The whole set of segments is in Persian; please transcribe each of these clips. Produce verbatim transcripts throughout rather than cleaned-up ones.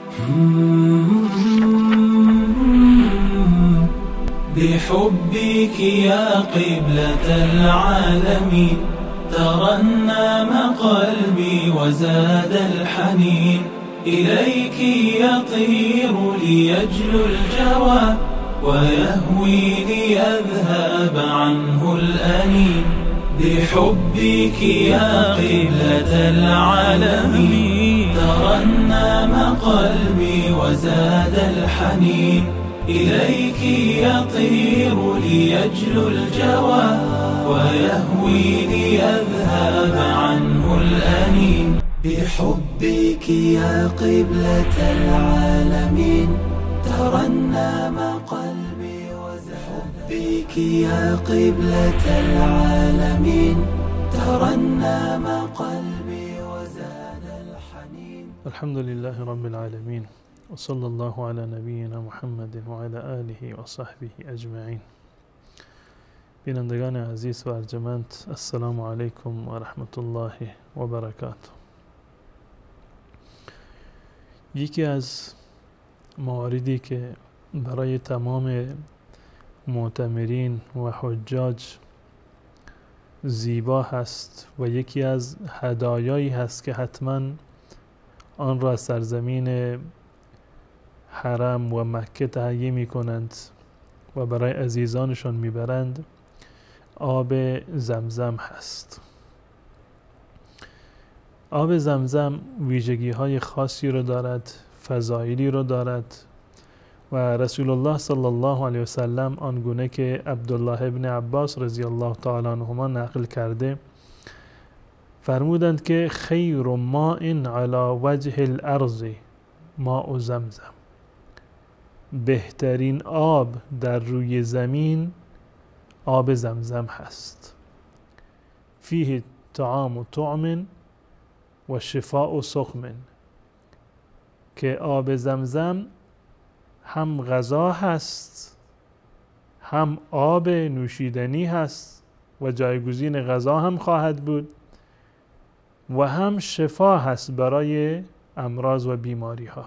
بحبك يا قبلة العالمين ترنم قلبي وزاد الحنين، إليك يطير ليجلو الجوى ويهوي ليذهب عنه الأنين. بحبك يا قبلة العالمين ترنم قلبي وزاد الحنين، إليك يطير ليجلو الجوى ويهوي ليذهب عنه الأنين. بحبك يا قبلة العالمين ترنم قلبي وزاد بك يا قبلة العالمين ترنم قلبي وزاد الحنين. الحمد لله رب العالمين وصلى الله على نبینا محمد و علی آله و صحبه اجمعین. بینندگان عزیز و ارجمند، السلام علیکم و رحمت الله و برکاته. یکی از مواردی که برای تمام معتمرین و حجاج زیبا هست و یکی از هدایایی هست که حتما آن را سرزمین حرم و مکه تهیه می کنند و برای عزیزانشان می برند، آب زمزم هست. آب زمزم ویژگی های خاصی رو دارد، فضایلی رو دارد و رسول الله صلی الله علیه و سلم آنگونه که عبدالله ابن عباس رضی الله تعالی عنهما نقل کرده فرمودند که خیر ماء علی وجه الارض ماء زمزم، بهترین آب در روی زمین آب زمزم هست. فیه طعام و طعم و شفاء و سقم، که آب زمزم هم غذا هست، هم آب نوشیدنی هست و جایگزین غذا هم خواهد بود و هم شفا هست برای امراض و بیماری ها.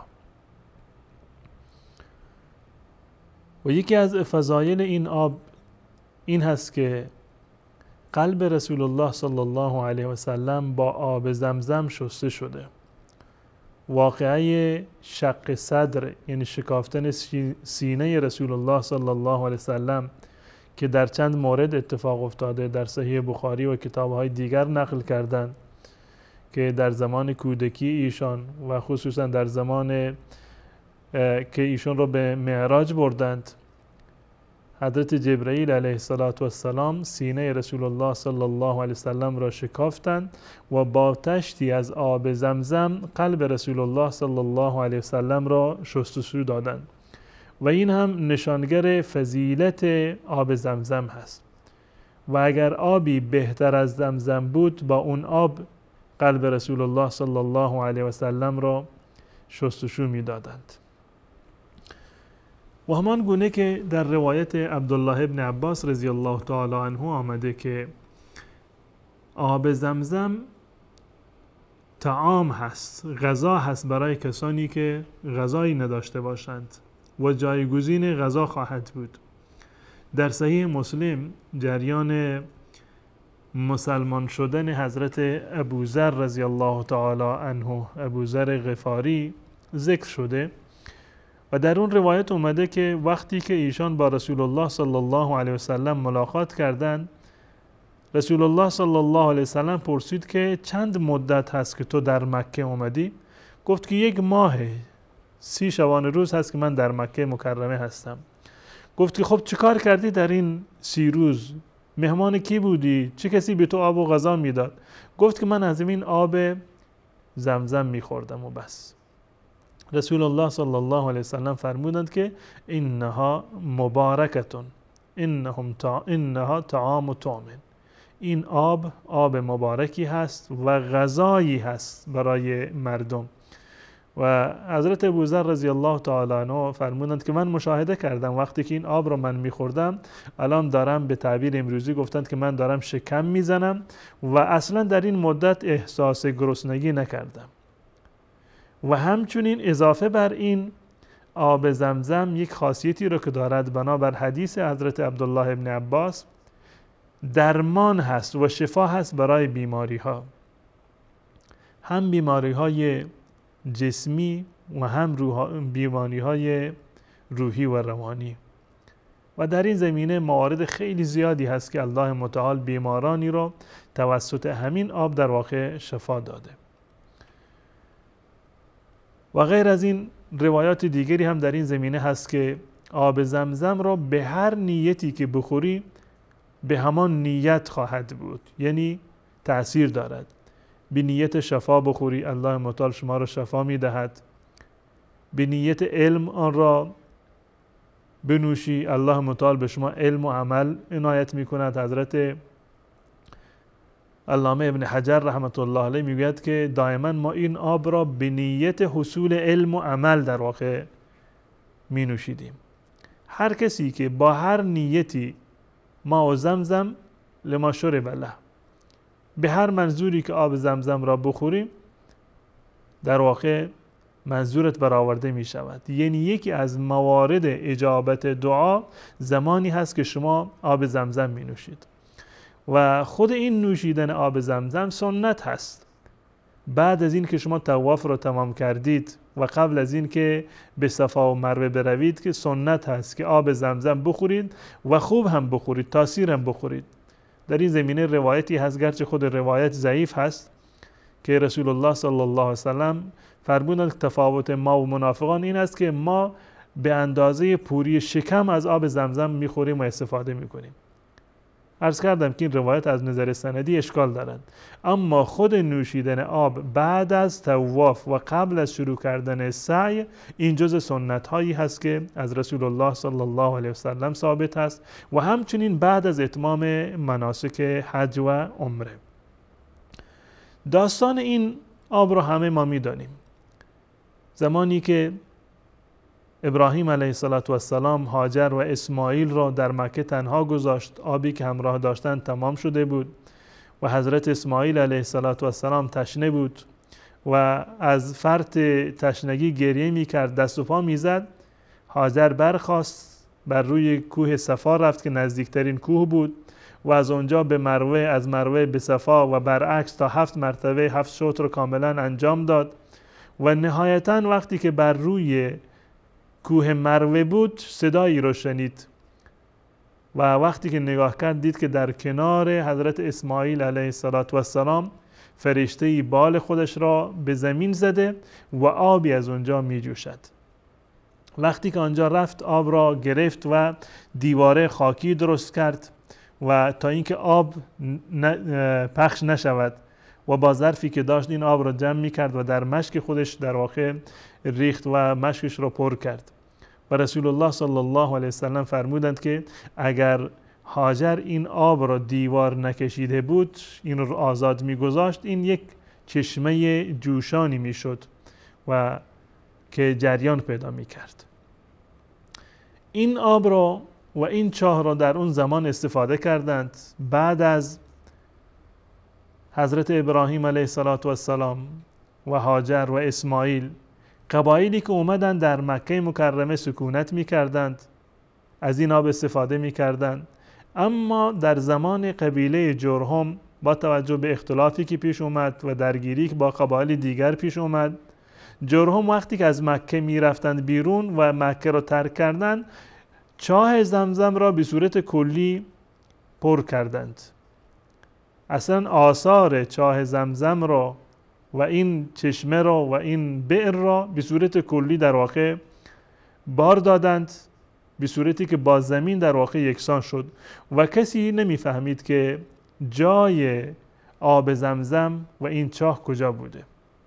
و یکی از فضایل این آب این هست که قلب رسول الله صلی الله علیه و سلم با آب زمزم شسته شده. واقعه شق صدر، یعنی شکافتن سینه رسول الله صلی الله علیه و سلم که در چند مورد اتفاق افتاده، در صحیح بخاری و کتاب‌های دیگر نقل کردند که در زمان کودکی ایشان و خصوصا در زمان که ایشون رو به معراج بردند، حضرت جبرئیل علیه السلام سینه رسول الله صلی الله علیه وسلم را شکافتند و با تشتی از آب زمزم قلب رسول الله صلی الله علیه وسلم را شستشو دادند و این هم نشانگر فضیلت آب زمزم هست. و اگر آبی بهتر از زمزم بود، با اون آب قلب رسول الله صلی الله علیه وسلم را شستشو می دادند. و همان گونه که در روایت عبدالله ابن عباس رضی الله تعالی عنه آمده که آب زمزم طعام هست، غذا هست برای کسانی که غذایی نداشته باشند و جایگزین غذا خواهد بود. در صحیح مسلم جریان مسلمان شدن حضرت ابوذر رضی الله تعالی عنه، ابوذر غفاری ذکر شده و در اون روایت اومده که وقتی که ایشان با رسول الله صلی الله علیه وسلم ملاقات کردند، رسول الله صلی الله علیه وسلم پرسید که چند مدت هست که تو در مکه اومدی؟ گفت که یک ماه، سی شبانه روز هست که من در مکه مکرمه هستم. گفت که خب چه کار کردی در این سی روز؟ مهمان کی بودی؟ چه کسی به تو آب و غذا میداد؟ گفت که من از این آب زمزم میخوردم و بس. رسول الله صلی الله علیه وسلم فرمودند که انها مبارکتون، انهم تا انها طعام و طعم، این آب آب مبارکی هست و غذایی هست برای مردم. و حضرت ابوذر رضی الله تعالی عنه فرمودند که من مشاهده کردم وقتی که این آب رو من میخوردم، الان دارم، به تعبیر امروزی گفتند که من دارم شکم میزنم و اصلا در این مدت احساس گرسنگی نکردم. و همچنین اضافه بر این آب زمزم یک خاصیتی رو که دارد بنابر حدیث حضرت عبدالله ابن عباس درمان هست و شفا هست برای بیماری ها، هم بیماری های جسمی و هم بیماری های روحی و روانی. و در این زمینه موارد خیلی زیادی هست که الله متعال بیمارانی رو توسط همین آب در واقع شفا داده. و غیر از این روایات دیگری هم در این زمینه هست که آب زمزم را به هر نیتی که بخوری به همان نیت خواهد بود، یعنی تأثیر دارد. به نیت شفا بخوری الله متعال شما را شفا می دهد. به نیت علم آن را بنوشی الله متعال به شما علم و عمل عنایت می کند. حضرت علامه ابن حجر رحمت الله علیه میگوید که دائما ما این آب را به نیت حصول علم و عمل در واقع می نوشیدیم. هر کسی که با هر نیتی ما زمزم لما شرب له، به هر منظوری که آب زمزم را بخوریم در واقع منظورت برآورده می شود. یعنی یکی از موارد اجابت دعا زمانی هست که شما آب زمزم می نوشید. و خود این نوشیدن آب زمزم سنت هست. بعد از این که شما طواف رو تمام کردید و قبل از این که به صفا و مروه بروید که سنت هست که آب زمزم بخورید و خوب هم بخورید، تاثیر هم بخورید. در این زمینه روایتی هست، گرچه خود روایت ضعیف هست، که رسول الله صلی الله علیه وسلم فرمودند تفاوت ما و منافقان این است که ما به اندازه پوری شکم از آب زمزم میخوریم و استفاده میکنیم. عرض کردم که این روایت از نظر سندی اشکال دارند، اما خود نوشیدن آب بعد از طواف و قبل از شروع کردن سعی این جز سنت هایی هست که از رسول الله صلی الله علیه وسلم ثابت هست و همچنین بعد از اتمام مناسک حج و عمره. داستان این آب رو همه ما میدانیم. زمانی که ابراهیم علیه السلام هاجر و اسماعیل را در مکه تنها گذاشت، آبی که همراه داشتن تمام شده بود و حضرت اسماعیل علیه السلام تشنه بود و از فرط تشنگی گریه می کرد، دست و پا می زد. هاجر برخاست، بر روی کوه صفا رفت که نزدیکترین کوه بود و از اونجا به مروه، از مروه به صفا و برعکس تا هفت مرتبه هفت شوط رو کاملا انجام داد و نهایتاً وقتی که بر روی کوه مروه بود صدایی رو شنید و وقتی که نگاه کرد دید که در کنار حضرت اسماعیل علیه السلام فرشته‌ای بال خودش را به زمین زده و آبی از اونجا می جوشد. وقتی که آنجا رفت آب را گرفت و دیواره خاکی درست کرد و تا اینکه آب پخش نشود و با ظرفی که داشت این آب را جمع می کرد و در مشک خودش در واقع ریخت و مشکش را پر کرد. و رسول الله صلی الله علیه وسلم فرمودند که اگر هاجر این آب را دیوار نکشیده بود، این را آزاد می گذاشت، این یک چشمه جوشانی می شد و که جریان پیدا می کرد. این آب را و این چاه را در اون زمان استفاده کردند. بعد از حضرت ابراهیم علیه السلام و هاجر و اسماعیل، قبایلی که اومدن در مکه مکرمه سکونت می کردند از این آب استفاده می کردند. اما در زمان قبیله جرهم با توجه به اختلافی که پیش اومد و درگیری که با قبایل دیگر پیش اومد، جرهم وقتی که از مکه می رفتند بیرون و مکه را ترک کردند، چاه زمزم را به صورت کلی پر کردند. اصلا آثار چاه زمزم را و این چشمه را و این بئر را به صورت کلی در واقع بار دادند، به صورتی که با زمین در واقع یکسان شد و کسی نمیفهمید که جای آب زمزم و این چاه کجا بوده.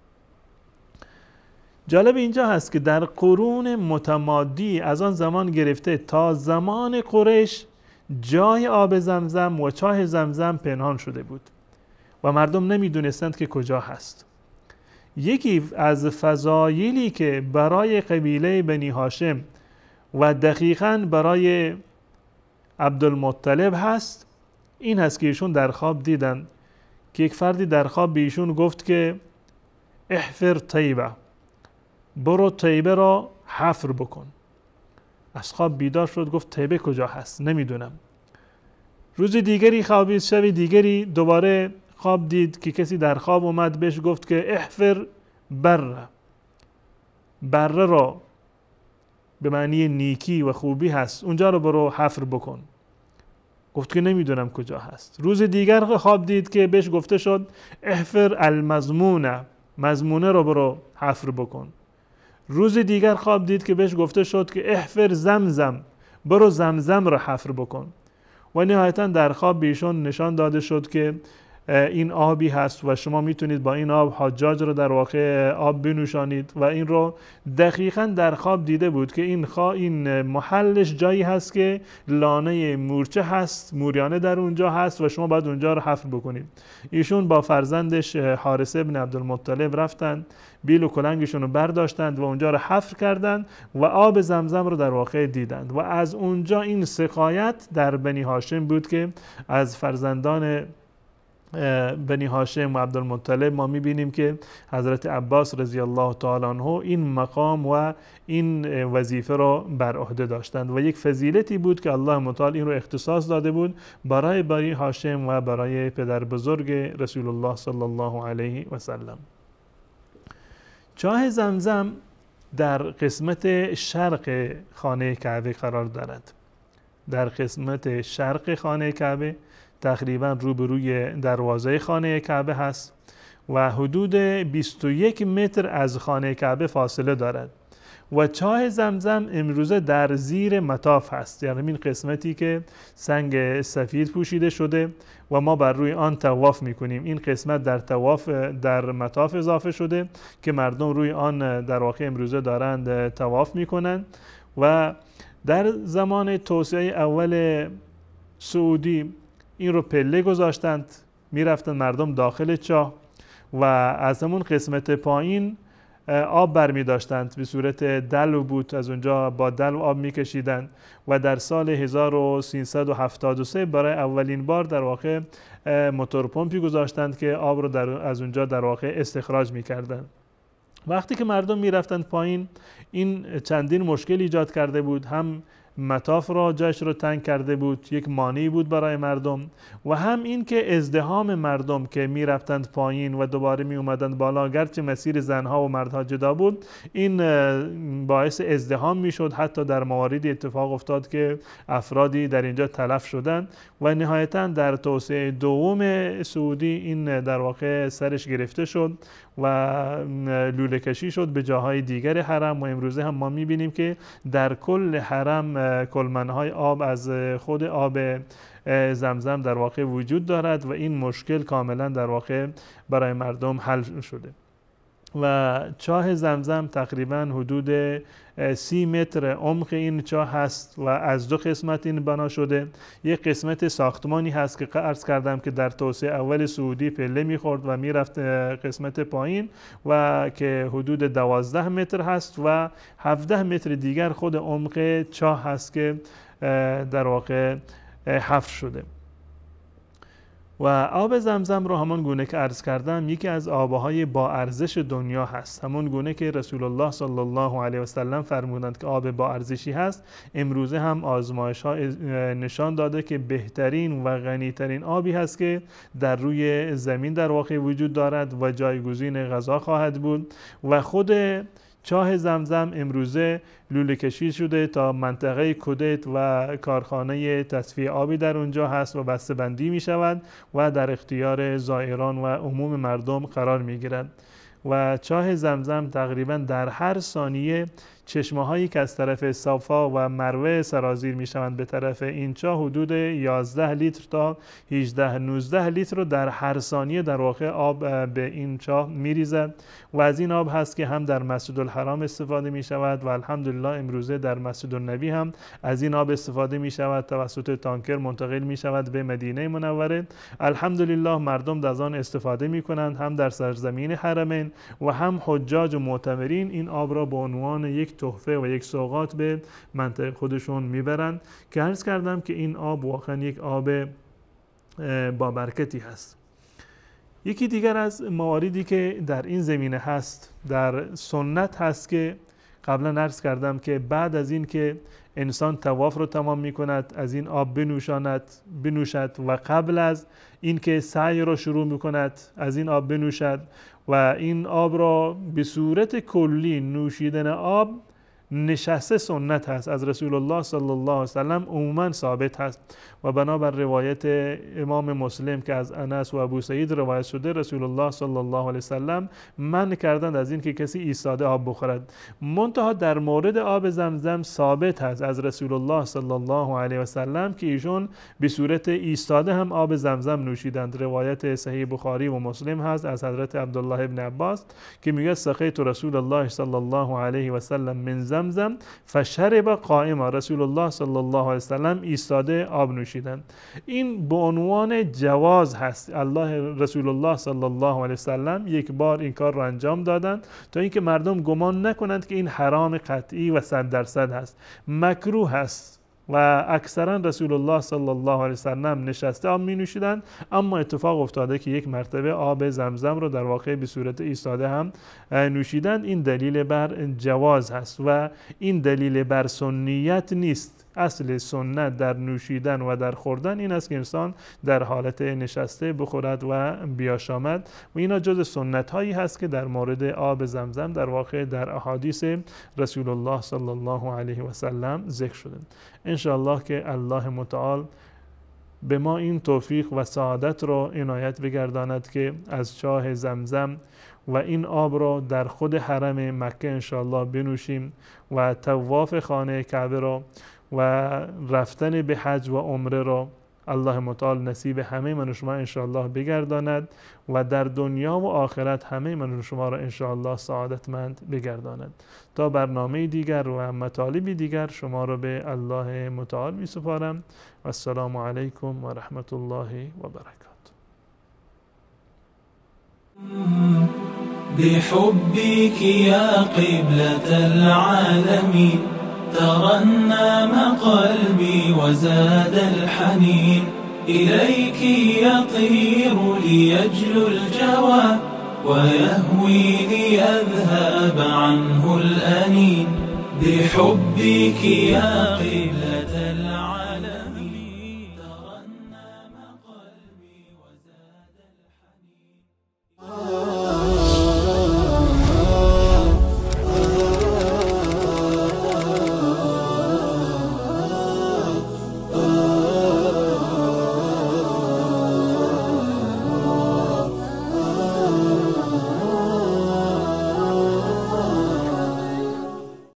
جالب اینجا هست که در قرون متمادی از آن زمان گرفته تا زمان قریش جای آب زمزم و چاه زمزم پنهان شده بود و مردم نمیدونستند که کجا هست. یکی از فضایلی که برای قبیله بنی هاشم و دقیقاً برای عبدالمطلب هست این هست که ایشون در خواب دیدن که یک فردی در خواب به ایشون گفت که احفر طیبه، برو طیبه را حفر بکن. از خواب بیدار شد، گفت طیبه کجا هست؟ نمیدونم. روز دیگری خوابید، شب دیگری دوباره خواب دید که کسی در خواب اومد بهش گفت که احفر بره، بره را به معنی نیکی و خوبی هست، اونجا رو برو حفر بکن. گفت که نمیدونم کجا هست. روز دیگر خواب دید که بهش گفته شد احفر المضمونه، مضمونه رو برو حفر بکن. روز دیگر خواب دید که بهش گفته شد که احفر زمزم، برو زمزم رو حفر بکن. و نهایتا در خواب بیشون نشان داده شد که این آبی هست و شما میتونید با این آب حجاج رو در واقع آب بنوشانید. و این رو دقیقاً در خواب دیده بود که این خوا این محلش جایی هست که لانه مورچه هست، موریانه در اونجا هست و شما باید اونجا رو حفر بکنید. ایشون با فرزندش حارث ابن عبدالمطلب رفتند، بیل و کلنگشون رو برداشتند و اونجا رو حفر کردند و آب زمزم رو در واقع دیدند. و از اونجا این سقایت در بنی هاشم بود که از فرزندان بنی هاشم و عبدالمطلب ما میبینیم که حضرت عباس رضی الله تعالی عنه این مقام و این وظیفه را بر عهده داشتند و یک فضیلتی بود که الله متعال این رو اختصاص داده بود برای بنی هاشم و برای پدر بزرگ رسول الله صلی الله علیه و سلم. چاه زمزم در قسمت شرق خانه کعبه قرار دارد. در قسمت شرق خانه کعبه تقریبا روبروی دروازه خانه کعبه هست و حدود بیست و یک متر از خانه کعبه فاصله دارد و چاه زمزم امروزه در زیر مطاف هست، یعنی این قسمتی که سنگ سفید پوشیده شده و ما بر روی آن طواف میکنیم. این قسمت در طواف در مطاف اضافه شده که مردم روی آن در واقع امروزه دارند طواف میکنند. و در زمان توسعه اول سعودی این رو پله گذاشتند، میرفتن مردم داخل چاه و از همون قسمت پایین آب برمی داشتند به صورت دلو بود، از اونجا با دلو آب میکشیدند و در سال هزار و سیصد و هفتاد و سه برای اولین بار در واقع موتور پمپی گذاشتند که آب رو در از اونجا در واقع استخراج میکردند. وقتی که مردم میرفتند پایین این چندین مشکل ایجاد کرده بود، هم مطاف را جایش رو تنگ کرده بود، یک مانعی بود برای مردم، و هم این که ازدحام مردم که می رفتند پایین و دوباره می اومدند بالا، گرچه مسیر زنها و مردها جدا بود، این باعث ازدحام می شد. حتی در مواردی اتفاق افتاد که افرادی در اینجا تلف شدند و نهایتا در توسعه دوم سعودی این در واقع سرش گرفته شد و لوله کشی شد به جاهای دیگر حرم و امروزه هم ما می بینیم که در کل حرم کلمنهای آب از خود آب زمزم در واقع وجود دارد و این مشکل کاملا در واقع برای مردم حل شده. و چاه زمزم تقریبا حدود سی متر عمق این چاه هست و از دو قسمت این بنا شده. یک قسمت ساختمانی هست که عرض کردم که در توسعه اول سعودی پله میخورد و میرفت قسمت پایین و که حدود دوازده متر هست و هفده متر دیگر خود عمق چاه هست که در واقع حفر شده. و آب زمزم رو همان گونه که عرض کردم یکی از آبهای با ارزش دنیا هست، همون گونه که رسول الله صلی الله علیه و سلم فرمودند که آب با ارزشی هست. امروزه هم آزمایش ها نشان داده که بهترین و غنیترین آبی هست که در روی زمین در واقع وجود دارد و جایگزین غذا خواهد بود. و خود چاه زمزم امروزه لوله کشی شده تا منطقه کودت و کارخانه تصفیه آبی در اونجا هست و بسته بندی می شود و در اختیار زائران و عموم مردم قرار می گیرد. و چاه زمزم تقریبا در هر ثانیه چشمه هایی که از طرف صفا و مروه سرازیر می شوند به طرف این چاه حدود یازده لیتر تا هجده نوزده لیتر رو در هر ثانیه در واقع آب به این چاه می ریزد و از این آب هست که هم در مسجد الحرام استفاده می شود و الحمدلله امروزه در مسجد النبی هم از این آب استفاده می شود، توسط تانکر منتقل می شود به مدینه منوره. الحمدلله مردم از آن استفاده می کنند، هم در سرزمین حرمین و هم حجاج و معتمرین این آب را به عنوان یک تحفه و یک سوغات به منطقه خودشون میبرند که عرض کردم که این آب واقعا یک آب با برکتی هست. یکی دیگر از مواردی که در این زمینه هست در سنت هست که قبلا عرض کردم که بعد از این که انسان طواف رو تمام می کند از این آب بنوشاند بنوشد و قبل از این که سعی رو شروع می کند از این آب بنوشد و این آب را به صورت کلی نوشیدن آب نشسته سنت هست از رسول الله صلی الله علیه وسلم عموما ثابت هست و بنابر روایت امام مسلم که از انس و ابو سعید روایت شده رسول الله صلی الله علیه وسلم منع کردند از این که کسی ایستاده آب بخورد. منتها در مورد آب زمزم ثابت هست از رسول الله صلی الله علیه وسلم که ایشون به صورت ایستاده هم آب زمزم نوشیدند. روایت صحیح بخاری و مسلم هست از حضرت عبدالله ابن عباس که میگه سقیت رسول الله صلی الله علیه وسلم من زمزم فشرب قائما، رسول الله صلی الله علیه وسلم ایستاده آب نوشیدند. این به عنوان جواز هست. الله رسول الله صلی الله علیه وسلم یک بار این کار را انجام دادند تا اینکه مردم گمان نکنند که این حرام قطعی و صد درصد هست، مکروه هست و اکثرا رسول الله صلی الله علیه وسلم نشسته آب می نوشیدند. اما اتفاق افتاده که یک مرتبه آب زمزم رو در واقع به صورت ایستاده هم نوشیدند. این دلیل بر جواز هست و این دلیل بر سنیت نیست. اصل سنت در نوشیدن و در خوردن این است که انسان در حالت نشسته بخورد و بیاشامد و اینا جز سنت هایی هست که در مورد آب زمزم در واقع در احادیث رسول الله صلی الله علیه و سلم ذکر شده. انشاءالله که الله متعال به ما این توفیق و سعادت را عنایت بگرداند که از چاه زمزم و این آب را در خود حرم مکه انشاءالله بنوشیم و طواف خانه کعبه را و رفتن به حج و عمره را الله متعال نصیب همه من و شما انشاءالله بگرداند و در دنیا و آخرت همه من و شما را انشاءالله سعادتمند بگرداند. تا برنامه دیگر و مطالبی دیگر شما را به الله متعال می سپارم و السلام علیکم و رحمت الله و برکاته. بحبك يا قبلة العالمين ترنم قلبي وزاد الحنين إليك يطير ليجلو الجوى ويهوي ليذهب عنه الأنين بحبك يا قبلة